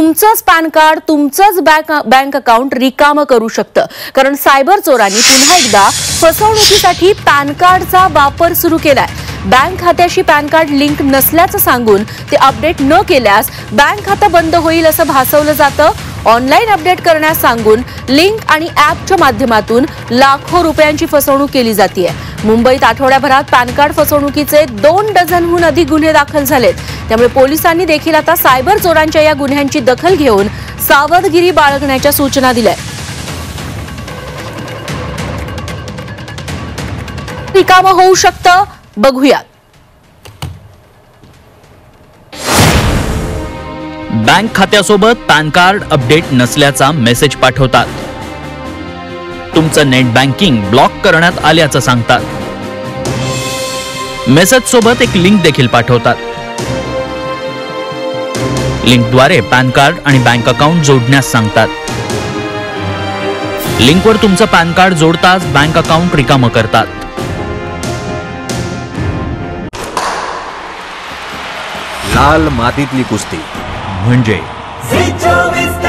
तुमचंच PAN card तुमचंच bank account रिकामं करू शकतं। कारण सायबर चोरांनी पुन्हा एकदा फसवणुकीसाठी पॅन कार्डचा वापर सुरू केलाय। बँक खात्याशी पॅन कार्ड लिंक नसल्याचं सांगून ते अपडेट न केल्यास बँक खातं बंद होईल असं भासवलं जातं। ऑनलाईन अपडेट करण्यास सांगून लिंक आणि ॲपच्या माध्यमातून लाखो रुपयांची फसवणूक केली जाते। मुंबईत आठवड्याभरात पॅन कार्ड फसवणुकीचे 2 डझनहून अधिक गुन्हे दाखल झालेत। त्यामुळे पोलिसांनी देखील आता सायबर चोरांच्या या गुन्ह्यांची दखल घेऊन सावधगिरी बाळगण्याच्या सूचना दिल्या। रिकामं होऊ शकतं, बघूया। बँक खात्यासोबत पॅन कार्ड अपडेट नसल्याचा मेसेज पाठवतात। तुमचं नेट बँकिंग ब्लॉक करण्यात आल्याचं सांगतात। मेसेज सोबत एक लिंक देखील पाठवतात। लिंकद्वारे पॅन कार्ड आणि बँक अकाउंट जोडण्यास सांगतात। लिंकवर तुमचं पॅन कार्ड जोडताच बँक अकाउंट रिकामं करतात। लाल मातीतली कुस्ती म्हणजे